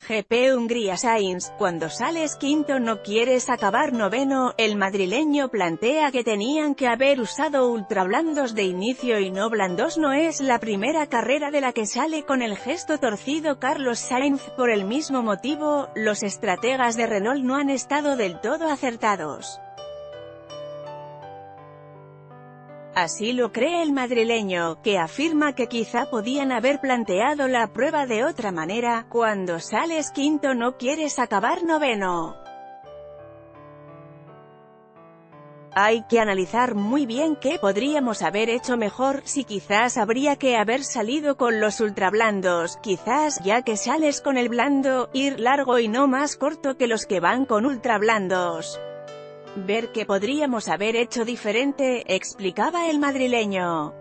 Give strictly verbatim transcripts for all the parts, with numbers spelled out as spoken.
G P Hungría. Sainz, cuando sales quinto no quieres acabar noveno. El madrileño plantea que tenían que haber usado ultrablandos de inicio y no blandos. No es la primera carrera de la que sale con el gesto torcido Carlos Sainz. Por el mismo motivo, los estrategas de Renault no han estado del todo acertados. Así lo cree el madrileño, que afirma que quizá podían haber planteado la prueba de otra manera: cuando sales quinto no quieres acabar noveno. Hay que analizar muy bien qué podríamos haber hecho mejor. Si quizás habría que haber salido con los ultrablandos, quizás, ya que sales con el blando, ir largo y no más corto que los que van con ultrablandos. Ver qué podríamos haber hecho diferente, explicaba el madrileño.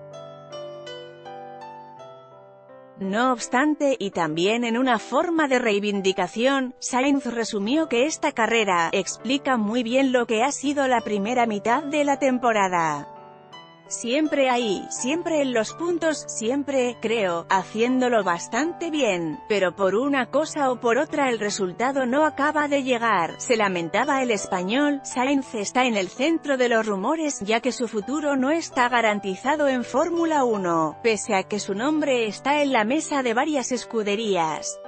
No obstante, y también en una forma de reivindicación, Sainz resumió que esta carrera explica muy bien lo que ha sido la primera mitad de la temporada. Siempre ahí, siempre en los puntos, siempre, creo, haciéndolo bastante bien, pero por una cosa o por otra el resultado no acaba de llegar, se lamentaba el español. Sainz está en el centro de los rumores, ya que su futuro no está garantizado en Fórmula uno, pese a que su nombre está en la mesa de varias escuderías.